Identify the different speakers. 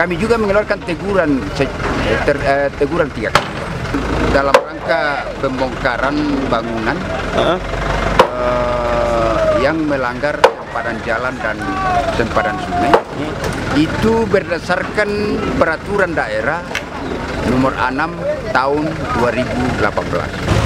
Speaker 1: Kami juga mengeluarkan teguran 3 kali dalam rangka pembongkaran bangunan yang melanggar sempadan jalan dan sempadan sungai. Itu berdasarkan peraturan daerah nomor 6 tahun 2018.